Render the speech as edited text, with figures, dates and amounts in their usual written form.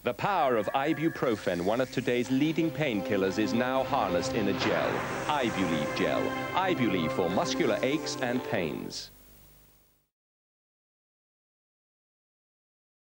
The power of ibuprofen, one of today's leading painkillers, is now harnessed in a gel. Ibuleve gel. Ibuleve for muscular aches and pains.